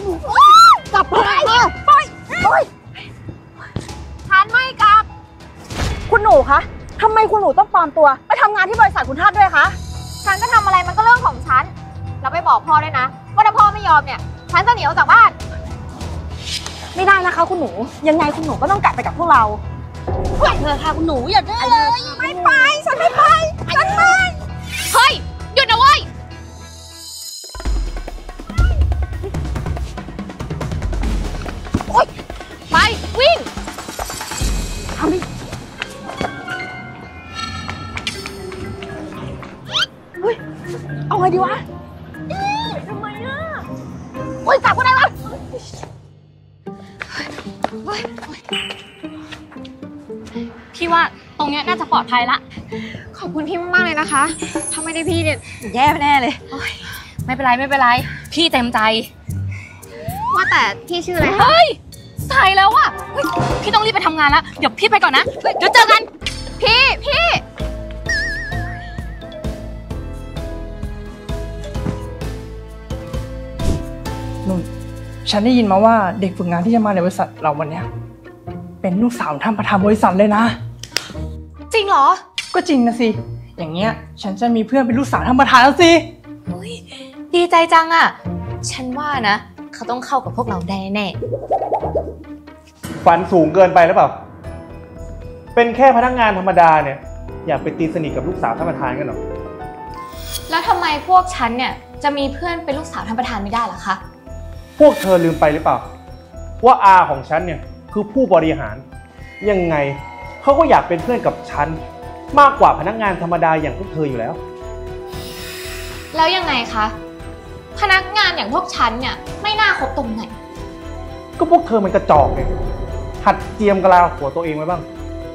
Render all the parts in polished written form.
กลับไปไปฉันไม่กลับคุณหนูคะทำไมคุณหนูต้องปลอมตัวไปทำงานที่บริษัทคุณทาสด้วยคะฉันจะทำอะไรมันก็เรื่องของฉันแล้วไปบอกพ่อด้วยนะว่าถ้าพ่อไม่ยอมเนี่ยฉันจะหนีออกจากบ้านไม่ได้นะคะคุณหนูยังไงคุณหนูก็ต้องกลับไปกับพวกเราไปเถอะค่ะคุณหนูอย่าดื้อเลยไม่ไปฉันไม่ไปฉันไม่เฮ้ยหยุดนะเว้ยไปวิ่งทำดิเฮ้ยเอาไงดีวะทำไมอ่ะโอ๊ยกลับก็ได้วะพี่ว่าตรงเนี้ยน่าจะปลอดภัยละขอบคุณพี่มากๆเลยนะคะถ้าไม่ได้พี่เนี่ยแย่แน่เลยไม่เป็นไรไม่เป็นไรพี่เต็มใจว่าแต่พี่ชื่ออะไรเฮ้ยสายแล้วอะพี่ต้องรีบไปทำงานแล้วเดี๋ยวพี่ไปก่อนนะเดี๋ยวเจอกันพี่นุ่นฉันได้ยินมาว่าเด็กฝึกงานที่จะมาในบริษัทเราวันนี้เป็นลูกสาวท่านประธานบริษัทเลยนะจริงเหรอก็จริงนะสิอย่างเงี้ยฉันจะมีเพื่อนเป็นลูกสาวท่านประธานแล้วสิดีใจจังอะฉันว่านะเขาต้องเข้ากับพวกเราได้แน่ฝันสูงเกินไปหรือเปล่าเป็นแค่พนักงานธรรมดาเนี่ยอยากไปตีสนิทกับลูกสาวท่านประธานกันหรอแล้วทำไมพวกฉันเนี่ยจะมีเพื่อนเป็นลูกสาวท่านประธานไม่ได้ล่ะคะพวกเธอลืมไปหรือเปล่าว่าอาของฉันเนี่ยคือผู้บริหารยังไงเขาก็อยากเป็นเพื่อนกับฉันมากกว่าพนักงานธรรมดาอย่างพวกเธออยู่แล้วแล้วยังไงคะพนักงานอย่างพวกฉันเนี่ยไม่น่าคบตรงไหนก็พวกเธอมันกระจอกไงหัดเจียมกะลาหัวตัวเองไว้บ้าง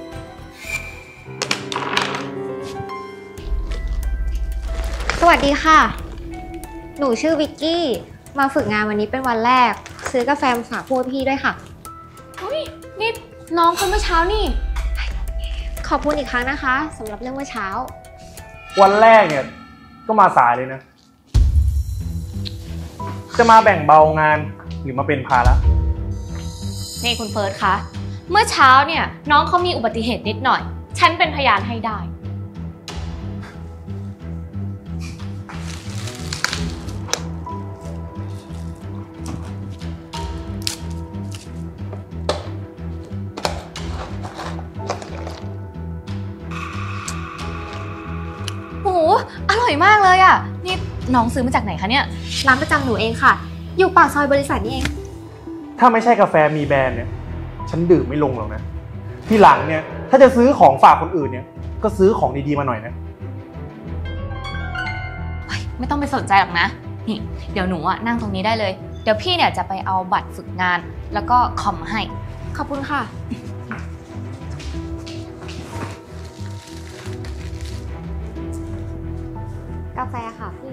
สวัสดีค่ะหนูชื่อวิกกี้มาฝึกงานวันนี้เป็นวันแรกซื้อกาแฟมาฝากพวกพี่ด้วยค่ะนี่น้องคนเมื่อเช้านี่ขอบคุณอีกครั้งนะคะสำหรับเรื่องเมื่อเช้าวันแรกเนี่ยก็มาสายเลยนะจะมาแบ่งเบางานหรือมาเป็นภาระนี่คุณเฟิร์สคะเมื่อเช้าเนี่ยน้องเขามีอุบัติเหตุนิดหน่อยฉันเป็นพยานให้ได้โอ้โหอร่อยมากเลยอ่ะนี่น้องซื้อมาจากไหนคะเนี่ยร้านประจำหนูเองค่ะอยู่ปากซอยบริษัทนี่เองถ้าไม่ใช่กาแฟมีแบรนด์เนี่ยฉันดื่มไม่ลงหรอกนะที่หลังเนี่ยถ้าจะซื้อของฝากคนอื่นเนี่ยก็ซื้อของดีๆมาหน่อยนะไม่ต้องไปสนใจหรอกนะนี่เดี๋ยวหนูนั่งตรงนี้ได้เลยเดี๋ยวพี่เนี่ยจะไปเอาบัตรฝึกงานแล้วก็คอมมาให้ขอบคุณค่ะกาแฟค่ะพี่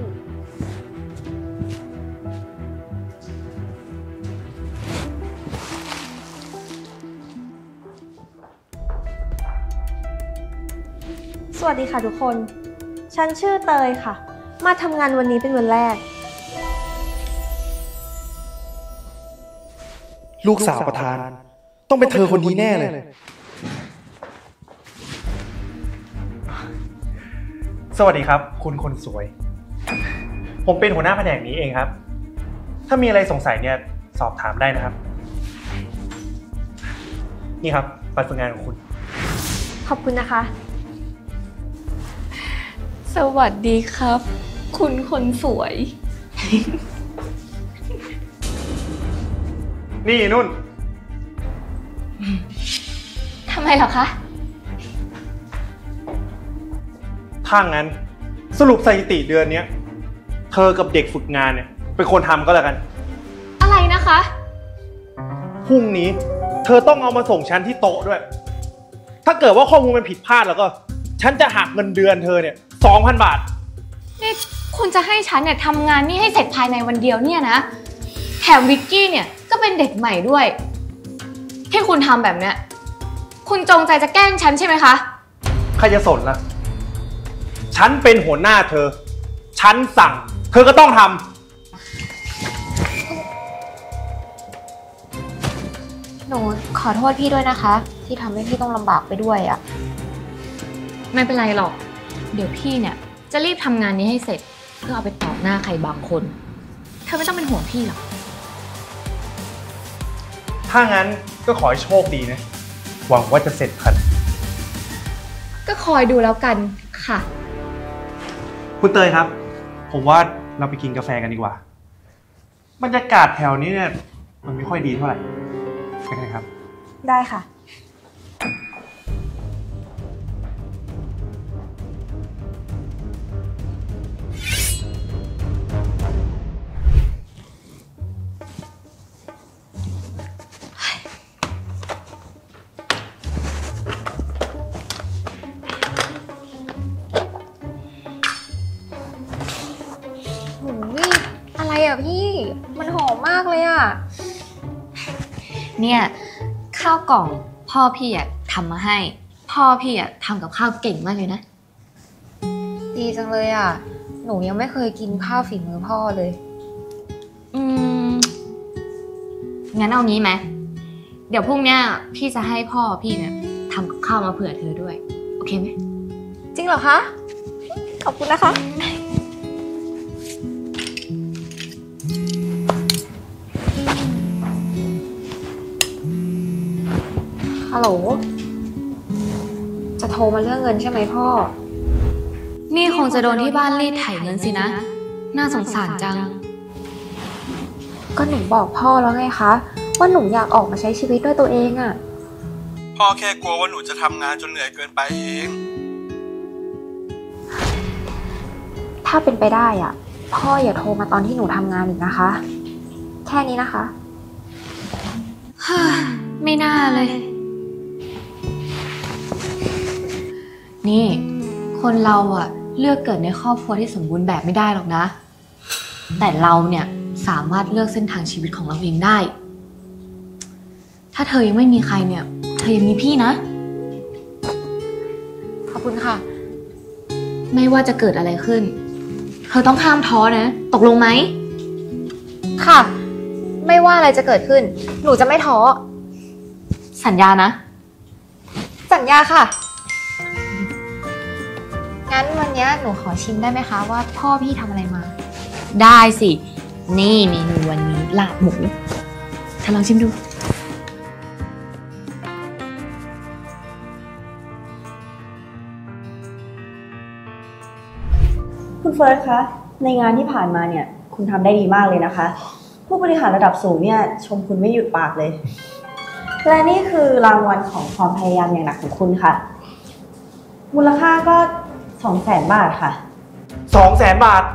สวัสดีค่ะทุกคนฉันชื่อเตยค่ะมาทำงานวันนี้เป็นวันแรกลูกสาวประธานต้องเป็นเธอคนนี้แน่เลยสวัสดีครับคุณคนสวยผมเป็นหัวหน้าแผนกนี้เองครับถ้ามีอะไรสงสัยเนี่ยสอบถามได้นะครับนี่ครับบัตรฝึกงานของคุณขอบคุณนะคะสวัสดีครับคุณคนสวยนี่นุ่นทำไมเหรอคะถ้างั้นสรุปสถิติเดือนนี้เธอกับเด็กฝึกงานเนี่ยเป็นคนทำก็แล้วกันอะไรนะคะพรุ่งนี้เธอต้องเอามาส่งฉันที่โต๊ะด้วยถ้าเกิดว่าข้อมูลมันผิดพลาดแล้วก็ฉันจะหักเงินเดือนเธอเนี่ย 2,000 บาทนี่คุณจะให้ฉันเนี่ยทำงานนี่ให้เสร็จภายในวันเดียวเนี่ยนะแถมวิกกี้เนี่ยก็เป็นเด็กใหม่ด้วยที่คุณทำแบบเนี้ยคุณจงใจจะแกล้งฉันใช่ไหมคะใครจะสนล่ะฉันเป็นหัวหน้าเธอฉันสั่งเธอก็ต้องทหนูขอโทษพี่ด้วยนะคะ ที่ทำให้พี่ต้องลำบากไปด้วยอะไม่เป็นไรหรอก เดี๋ยวพี่เนี่ยจะรีบทำงานนี้ให้เสร็จเพื่อเอาไปตอบหน้าใครบางคน เธอไม่ต้องเป็นห่วงพี่หรอกถ้างั้นก็ขอให้โชคดีนะ หวังว่าจะเสร็จทันก็คอยดูแล้วกันค่ะคุณเตยครับ ผมว่าเราไปกินกาแฟกันดีกว่า บรรยากาศแถวนี้เนี่ยมันไม่ค่อยดีเท่าไหร่ไปกันครับได้ค่ะ อะไรอ่ะพี่ มันหอมมากเลยอ่ะเนี่ยข้าวกล่องพ่อพี่อะทำมาให้ พ่อพี่อะทำกับข้าวเก่งมากเลยนะดีจังเลยอ่ะ หนูยังไม่เคยกินข้าวฝีมือพ่อเลยอืมงั้นเอางี้ไหมเดี๋ยวพรุ่งเนี้ยพี่จะให้พ่อพี่เนี่ยทำกับข้าวมาเผื่อเธอด้วย โอเคไหมจริงเหรอคะ ขอบคุณนะคะ ฮัลโหล จะโทรมาเรื่องเงินใช่ไหมพ่อนี่คงจะโดนที่บ้านรีดไถเงินสินะ น่าสงสารจังก็หนูบอกพ่อแล้วไงคะ ว่าหนูอยากออกมาใช้ชีวิตด้วยตัวเองอะพ่อแค่กลัวว่าหนูจะทำงานจนเหนื่อยเกินไปเองถ้าเป็นไปได้อะพ่ออย่าโทรมาตอนที่หนูทำงานอีกนะคะ แค่นี้นะคะไม่น่าเลย นี่ คนเราอะเลือกเกิดในครอบครัวที่สมบูรณ์แบบไม่ได้หรอกนะ แต่เราเนี่ยสามารถเลือกเส้นทางชีวิตของเราเองได้ ถ้าเธอยังไม่มีใครเนี่ย เธอยังมีพี่นะขอบคุณค่ะไม่ว่าจะเกิดอะไรขึ้น เธอต้องห้ามท้อนะ ตกลงไหมค่ะ ไม่ว่าอะไรจะเกิดขึ้น หนูจะไม่ท้อสัญญานะสัญญาค่ะ งั้นวันนี้หนูขอชิมได้ไหมคะว่าพ่อพี่ทำอะไรมาได้สิ นี่เมนูวันนี้ลาบหมูเธอลองชิมดูคุณเฟิร์สคะ ในงานที่ผ่านมาเนี่ย คุณทำได้ดีมากเลยนะคะ ผู้บริหารระดับสูงเนี่ยชมคุณไม่หยุดปากเลย และนี่คือรางวัลของความพยายามอย่างหนักของคุณค่ะ มูลค่าก็ 200,000 บาทค่ะ 200,000 บาท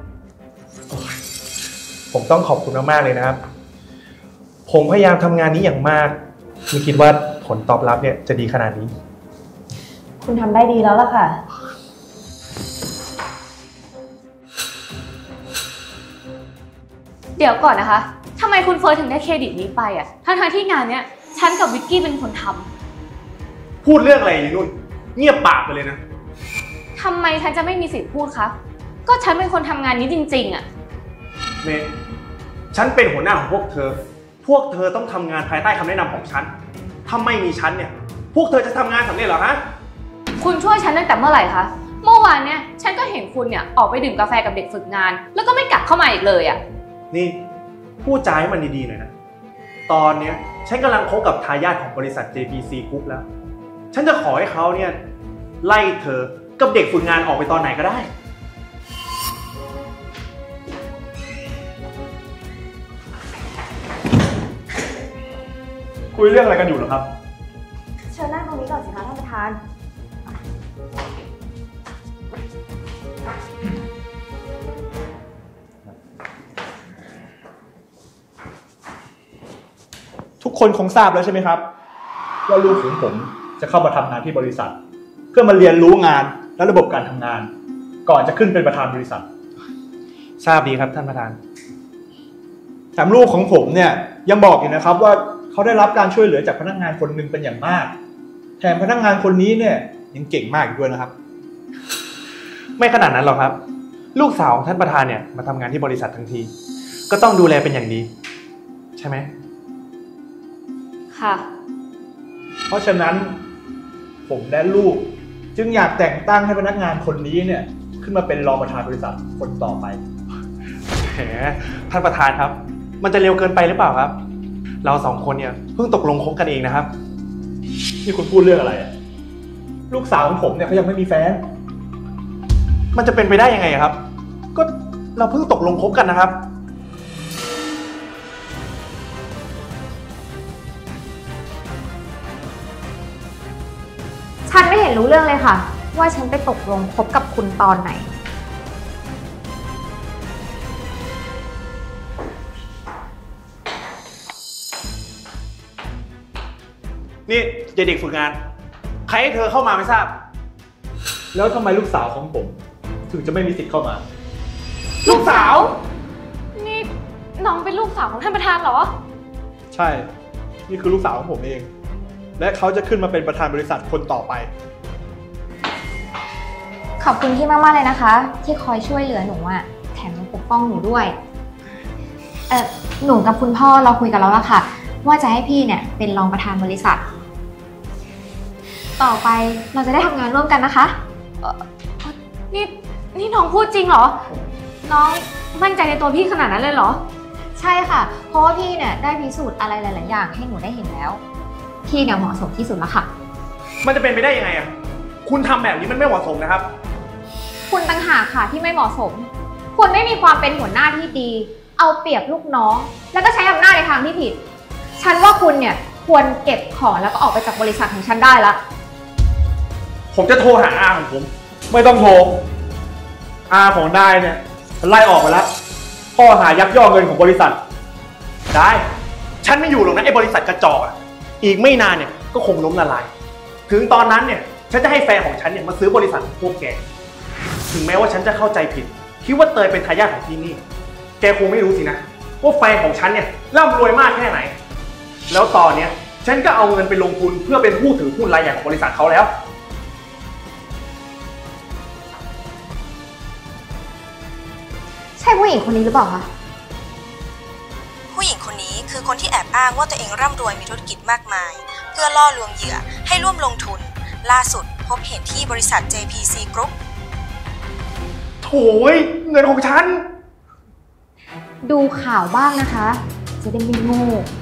ผมต้องขอบคุณมากๆเลยนะครับ ผมพยายามทำงานนี้อย่างมากไม่คิดว่าผลตอบรับเนี่ยจะดีขนาดนี้คุณทำได้ดีแล้วล่ะค่ะเดี๋ยวก่อนนะคะ ทำไมคุณเฟิร์สถึงได้เครดิตนี้ไปอ่ะ ทั้งที่งานเนี้ยฉันกับวิกกี้เป็นคนทำพูดเรื่องอะไรอยู่นุ่น เงียบปากไปเลยนะทำไมฉันจะไม่มีสิทธิ์พูดคะ ก็ฉันเป็นคนทำงานนี้จริงๆอ่ะเมย์ฉันเป็นหัวหน้าของพวกเธอ พวกเธอต้องทำงานภายใต้คำแนะนำของฉัน ถ้าไม่มีฉันเนี่ย พวกเธอจะทำงานสำเร็จเหรอฮะคุณช่วยฉันตั้งแต่เมื่อไหร่คะ เมื่อวานเนี่ยฉันก็เห็นคุณเนี่ยออกไปดื่มกาแฟกับเด็กฝึกงาน แล้วก็ไม่กลับเข้ามาอีกเลยอ่ะนี่พูดจาให้มันดีๆหน่อยนะ ตอนเนี้ยฉันกำลังคบกับทายาทของบริษัท JPC Group แล้ว ฉันจะขอให้เขาเนี่ยไล่เธอกับเด็กฝึกงานออกไปตอนไหนก็ได้ คุยเรื่องอะไรกันอยู่เหรอครับเชิญนั่งตรงนี้ก่อนสิคะท่านประธานทุกคนคงทราบแล้วใช่ไหมครับว่าลูกของผมจะเข้ามาทำงานที่บริษัท เพื่อมาเรียนรู้งานและระบบการทำงาน ก่อนจะขึ้นเป็นประธานบริษัททราบดีครับท่านประธานแถมลูกของผมเนี่ยยังบอกอยู่นะครับว่าเขาได้รับการช่วยเหลือจากพนักงานคนหนึ่งเป็นอย่างมาก แถมพนักงานคนนี้เนี่ยยังเก่งมากอีกด้วยนะครับไม่ขนาดนั้นหรอกครับ ลูกสาวของท่านประธานเนี่ยมาทำงานที่บริษัททั้งที ก็ต้องดูแลเป็นอย่างดี ใช่ไหมคค่ะเพราะฉะนั้นผมและลูกจึงอยากแต่งตั้งให้พนักงานคนนี้เนี่ยขึ้นมาเป็นรองประธานบริษัทคนต่อไปแหมท่านประธานครับ มันจะเร็วเกินไปหรือเปล่าครับ เราสองคนเนี่ยเพิ่งตกลงคบกันเองนะครับนี่คุณพูดเรื่องอะไรอะลูกสาวของผมเนี่ยเขายังไม่มีแฟนมันจะเป็นไปได้ยังไงครับ ก็เราเพิ่งตกลงคบกันนะครับฉันไม่เห็นรู้เรื่องเลยค่ะ ว่าฉันไปตกลงคบกับคุณตอนไหนนี่ยายเด็กฝึกงาน ใครให้เธอเข้ามาไม่ทราบแล้วทำไมลูกสาวของผมถึงจะไม่มีสิทธิ์เข้ามาลูกสาวนี่น้องเป็นลูกสาวของท่านประธานเหรอใช่ นี่คือลูกสาวของผมเอง และเขาจะขึ้นมาเป็นประธานบริษัทคนต่อไปขอบคุณพี่มากๆเลยนะคะ ที่คอยช่วยเหลือหนูอะแถมยังปกป้องหนูด้วยหนูกับคุณพ่อเราคุยกันแล้วล่ะค่ะ ว่าจะให้พี่เนี่ยเป็นรองประธานบริษัท ต่อไปเราจะได้ทำงานร่วมกันนะคะนี่น้องพูดจริงเหรอ น้องมั่นใจในตัวพี่ขนาดนั้นเลยเหรอใช่ค่ะ เพราะว่าพี่เนี่ยได้พิสูจน์อะไรหลายๆอย่างให้หนูได้เห็นแล้ว พี่เนี่ยเหมาะสมที่สุดแล้วค่ะมันจะเป็นไปได้ยังไงอ่ะ คุณทำแบบนี้มันไม่เหมาะสมนะครับคุณต่างหากค่ะที่ไม่เหมาะสม คุณไม่มีความเป็นหัวหน้าที่ดี เอาเปรียบลูกน้อง แล้วก็ใช้อำนาจในทางที่ผิด ฉันว่าคุณเนี่ยควรเก็บของแล้วก็ออกไปจากบริษัทของฉันได้ละผมจะโทรหาอาของผม ไม่ต้องโทร อาของนายเนี่ยไล่ออกไปแล้วข้อหายักยอกเงินของบริษัท ได้ ฉันไม่อยู่หรอกนะไอ้บริษัทกระจอกอ่ะ อีกไม่นานเนี่ยก็คงล้มละลาย ถึงตอนนั้นเนี่ยฉันจะให้แฟนของฉันเนี่ยมาซื้อบริษัทของพวกแก ถึงแม้ว่าฉันจะเข้าใจผิดคิดว่าเตยเป็นทายาทของที่นี่ แกคงไม่รู้สินะว่าแฟนของฉันเนี่ยร่ำรวยมากแค่ไหน แล้วตอนเนี้ยฉันก็เอาเงินไปลงทุนเพื่อเป็นผู้ถือหุ้นรายใหญ่ของบริษัทเขาแล้วใช่ผู้หญิงคนนี้หรือเปล่าคะผู้หญิงคนนี้คือคนที่แอบอ้างว่าตัวเองร่ำรวยมีธุรกิจมากมาย เพื่อล่อลวงเหยื่อให้ร่วมลงทุน ล่าสุดพบเห็นที่บริษัท JPC Group โถ่เงินของฉันดูข่าวบ้างนะคะ จะได้ไม่โง่